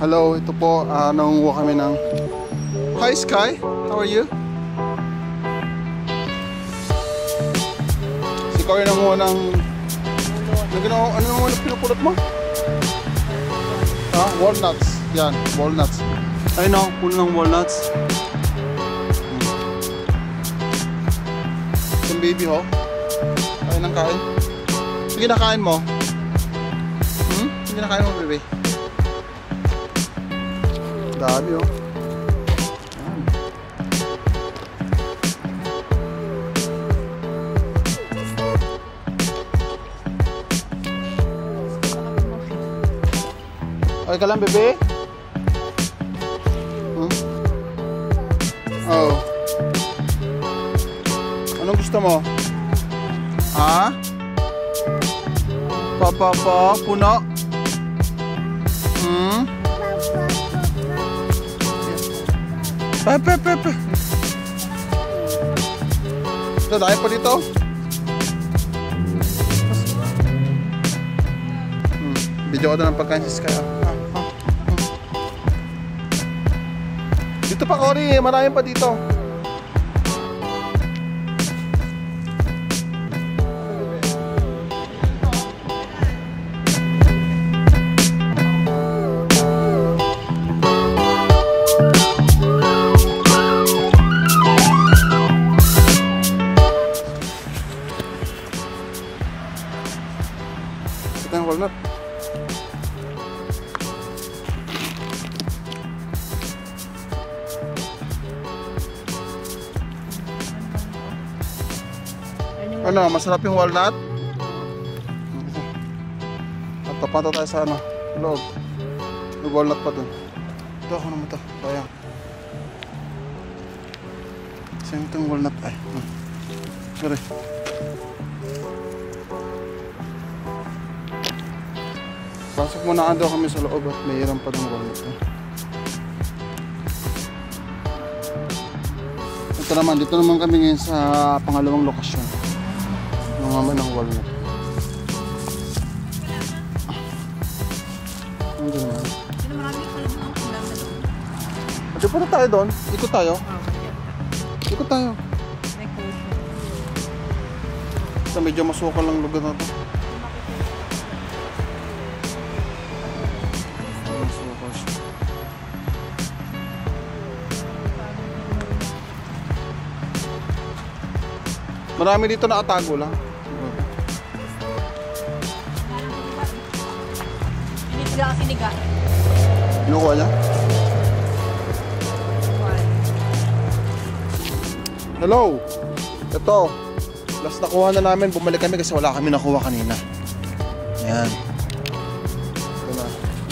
Hello, ito po, nangunguha kami ng... Hi Sky, how are you? Si Cory nangunguha ng... Ano naman pinupulot mo? Walnuts. Yan, walnuts. Ayun o, puno ng walnuts. Yung baby ho. Kain ng kain. Sige na kain mo. Sige na kain mo, baby. Dami oh. Okay ka lang, bebe? Oh. Anong gusto mo? Ha? Puno? Pepe. Dahil pa dito. Video ko na ng pagkain si Sky. Dito pa, Cory, marami pa dito. Ito yung walnut. Ano, masarap yung walnut? At papunta tayo sa ano, loob. May walnut pa dun. Ito ako naman ito. Sayang. Sayang itong walnut ay. Sorry. Pasok muna daw kami sa loob at may hiram pa ng walnut. Ito naman, dito naman kami ngayon sa pangalawang lokasyon. Naman ng walnut. Hindi naman. Ate, punta tayo doon. Ikot tayo. Ikot tayo. Ito medyo masukal lang lugar na ito. Masukal siya. Marami dito nakatago lang. Siniga. Kinukuha niya? Hello! Ito. Last nakuha na namin. Bumalik kami kasi wala kami nakuha kanina. Ayan. Ito na.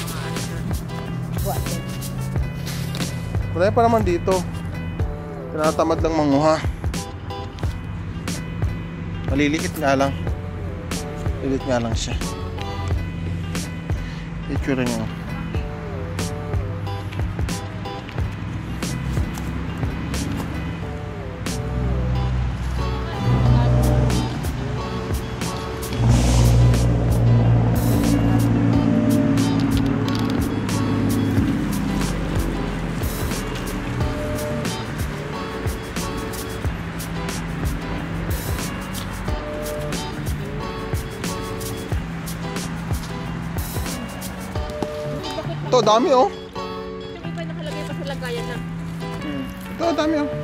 Wala pa naman dito. Tinatamad lang manguha. Malilikit nga lang. Lilit nga lang siya. Itsura niya. Ito, dami oh. Ito ba nakalagay pa sa lagayan na? Ito, dami oh.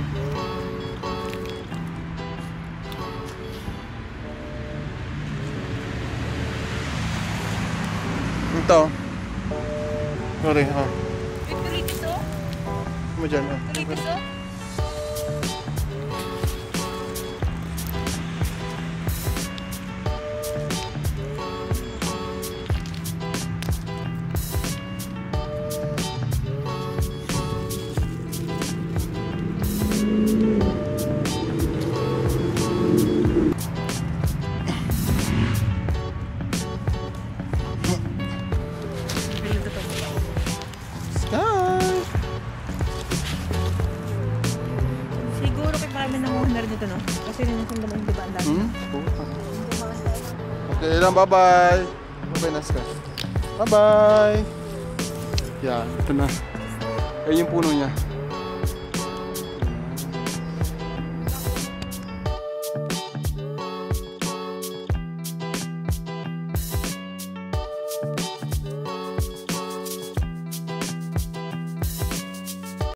Ito. Sorry, ha. Tulitis oh. Ano dyan, ha? Tulitis oh. Dito, no? Kasi rin yung sandal yung diba ang dami. Okay lang, bye-bye. Bye-bye, Naska. Bye-bye. Yan, ito na. Ayun yung puno niya.